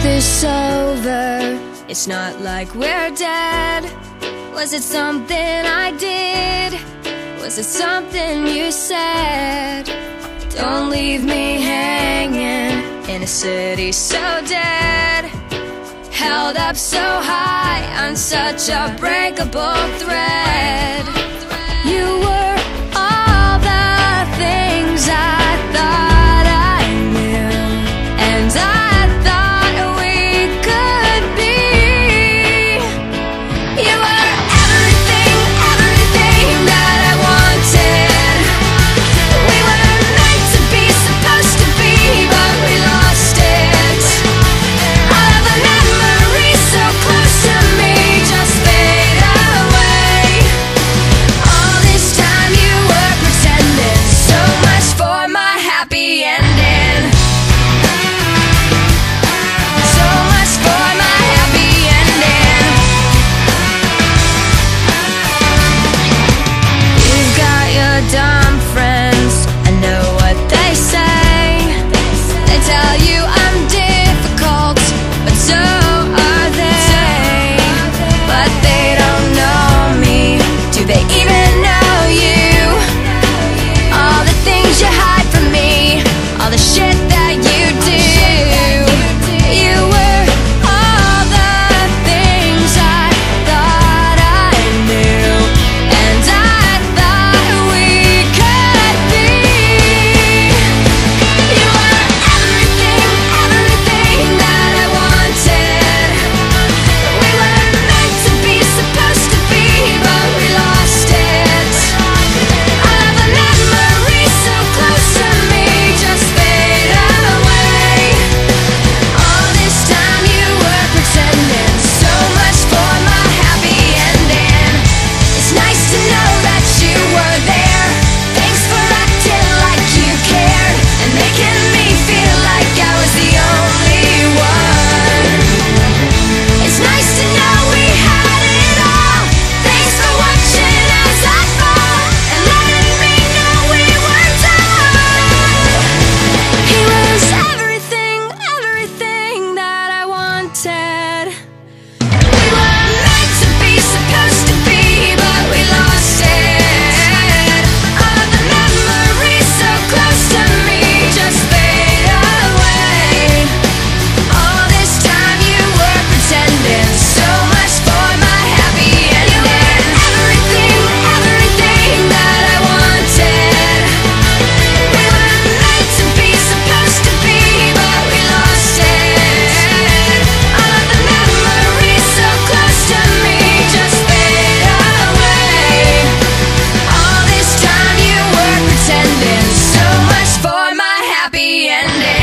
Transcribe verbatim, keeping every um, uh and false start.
this over? It's not like we're dead. Was it something I did? Was it something you said? Don't leave me hanging in a city so dead, held up so high on such a breakable thread. You were all the things I thought I knew, and I thought we could be. You were everything, everything that I wanted. We were meant to be, supposed to be, but we lost it. All of the memories so close to me just fade away. All this time you were pretending, so much for my happy ending. So much for my happy ending. You've got your dumb friends, I know what they say. They tell you I'm difficult, but so are they. But they don't know me, do they even know you? All the things you hide from me, all the shit that you do. You were all the things I thought I knew, and I thought we could be. You were everything, everything that I wanted. We were meant to be, supposed to be, but we lost it. All of the memories so close to me just fade away. All this time you were pretending, so much for my happy ending. It's nice to know that you were there. Thanks for acting like you cared and making me feel like I was the only one. It's nice to know we had it all. Thanks for watching as I fall and letting me know we were done. He was everything, everything that I wanted. We were meant to be, supposed to be, but we lost it. All of the memories so close to me just fade away. All this time you were pretending, so much for my happy ending. You were everything, everything that I wanted. We were meant to be, supposed to be, but we lost it. All of the memories so close to me just fade away. All this time you were pretending, so much for my happy ending.